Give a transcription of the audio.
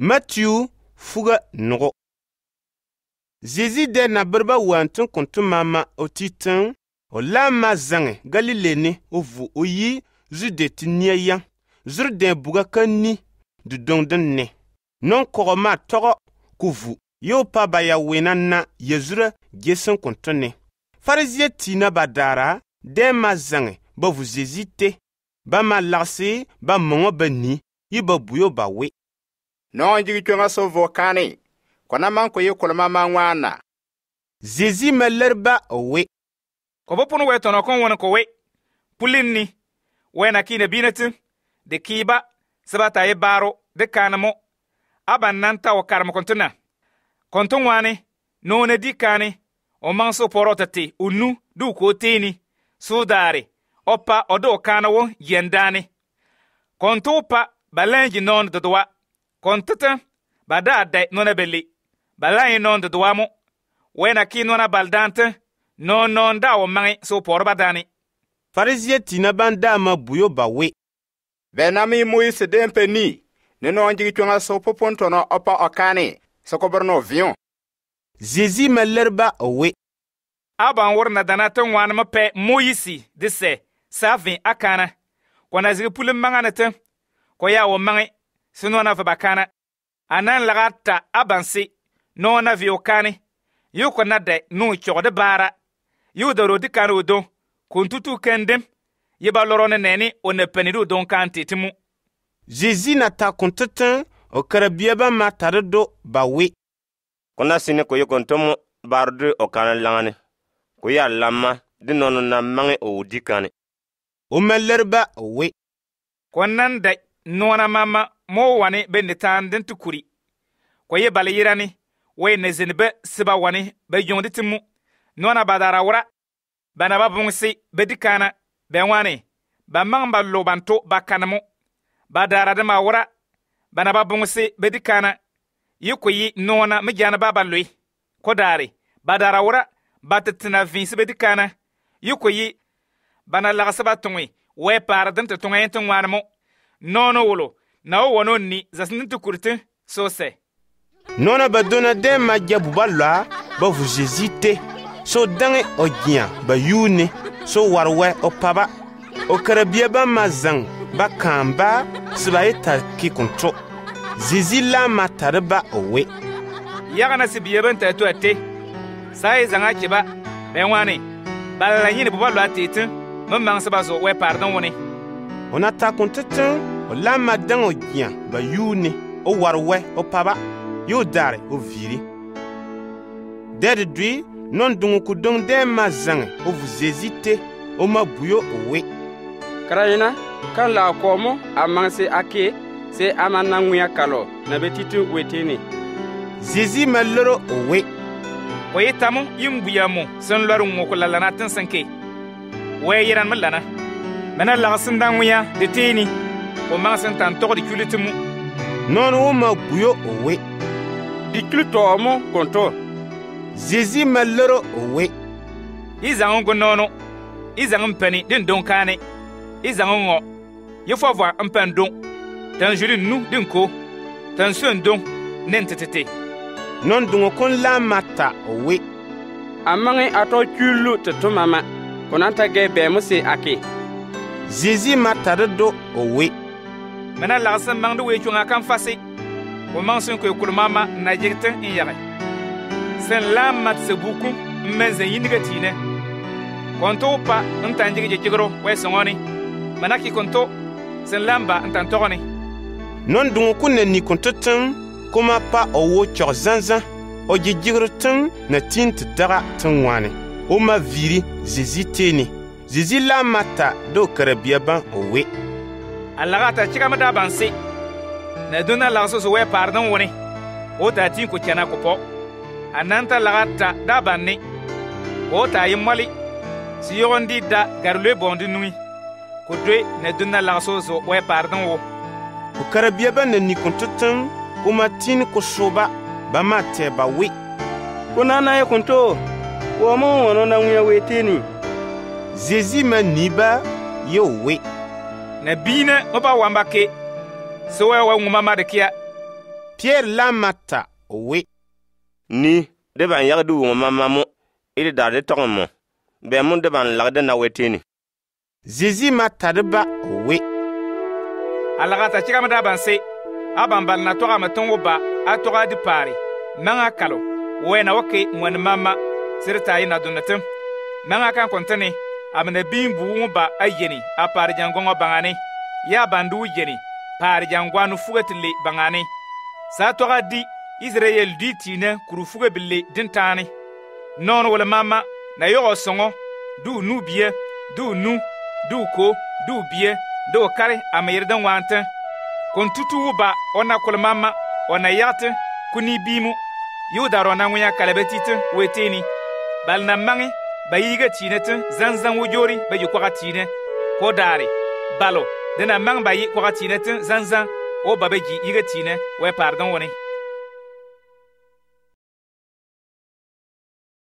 Matthieu fuga nogo. Jésus de na berba wantin kontu mama otitan o lama zange Galilene ovu oyi zude tinia yang zurde buga kanni du dongden ne. Non koroma togo kuvu yo pa baya wena na yezura gesen kontone. Farisien tina badara de ma zange ba vu Jésus te ba ma lase ba mongo bani yiba buyo ba we. Non jigi chonga so vokane. Kona manko ye koloma mangwana. Jésus me lerba we. Ko bopun we tono kon wona ko we. Pulinni we na kine binetin de kiba sabata ye baro de kanamo aban nanta o karmo kontuna. Konton wane no ne dikane o manso porotati unu du ko teni sudare opa odo kanawo yendane. Konto pa balanji non dodwa kontata bada dai nona belli balanji non dodwa mo wena kinona baldante non da o mangi so porbadani. Farisien tina banda ma buyo ba we. Benami Moïse dempeni. Neno jigi chonga so popontono opa okane. Sokoberno vion. Jésus me lerba we. Aban warna danatan wan ma pe Moïse disse savin akana. Kona zigi pulim manganete ko ya wo mangi sinona fa bakana. Anan lagata abansi no na viokane. Yu ko nade no chode bara. Yu doro dikano udo kuntutu kendem yeba lorone neni one penidu don kanti timu. Jésus na ta kontatan o karabiaba ma tardo ba we. Kona sini ko yokontomo bardu o kana langane. Ko ya lamma di nono na mange o dikane. O melerba we. Konan da nona mama mo wane benditan den tukuri. Ko ye balirani we nezinbe siba wane be yondi timu. Nona badara wura bana babungsi bedikana benwane ba mangba lobanto bakanamo badara de mawura bana babungsi bedikana yikoyi nona mijana baba lui kodari badara wura batatina vinsi bedikana yikoyi bana lagasaba tungwi we paradan te tungay tungwanamo nono wolo na wono ni zasnin tukurte sose. Nona badona de ma jabubalwa ba vu Jésus te. So dange o gyan ba yune so warwe o paba o karabiaba mazang ba kamba siba eta ki kontro Jésus la matarba owe yagana sibieben ta to ate sai zanga kiba benwane balla nyine buba lo atete mamman siba so we pardon woni ona ta kontete o la madan o gyan ba yune o warwe o paba yo dare o viri dede dui non dungu ku dong de ma zange o vu Jésus te o ma buyo owe. Karayina kan la komo amanse ake se amana nguya kalo na betitu weteni. Jésus me loro owe. Ko yitamu yimbuyamo son loru ngoko la lanatin sanke. We yiran malana. Mena la sinda nguya de teni o mansen tan to di kulitumu. Non o ma buyo owe. Di kulto mo konto. Jésus me loro owe. Izango gonono. Izango mpeni din donkane. Izango ngo. Yefo voir mpendon. Tan juri nu din ko. Tan suen don nentetete. Non dungo kon la mata owe. Amange ato chulu to mama. Konanta ge be musi ake. Jésus matardo owe. Mena la san mangdu we chunga kan fasi. Ko mansun ko kulmama na jigte in yare. Sen la mat se buku meze yinigatine konto pa ntanjigi je jigro we songoni manaki konto sen lamba ntantogoni non dungu kunne ni kontotan kuma pa owo chozanza o jigro tan na tint daga tan wane o ma viri Jésus teni Jésus la mata do karabia ban owe alaga ta chika mada bansi na dona la so we pardon woni o ta tin ko chana ko po ananta lagata da banni o ta yimali si yondi da garle bondi nui ko dwe ne dunna la so we pardon wo o karabia ban ni kontotan kuma tin ko soba ba mate ba we kunana ye konto wo mo wono na nguya weteni. Jésus ma niba yo we na bine oba wambake so we nguma madekia Pierre la mata we. Ni de ban yagdu wo mamamo iri da de togomo be mun de ban lagde na wetini. Jésus mata de ba we. Alagata chigama da banse abambal na toga matongo ba atoga di pari manga kalo wena wake mwan mama sirta ina dunatum manga kan kontene amna bimbu ba ayeni a pari jangongo bangane ya bandu yeni pari jangwanu fugatile bangane sa toga di Israel di tina kuru fuga bille dintani non wala mama na yogo songo du nu biye du nu du ko du biye do kare amayirdan wanta kon tutu ba ona kol mama ona yate kuni bimu yuda rona ngunya kalabetite weteni balna mangi bayiga tinete zanzan wujori bayi kwa tine ko dare balo dena mang bayi kwa tinete zanzan o babeji yiga tine we pardon woni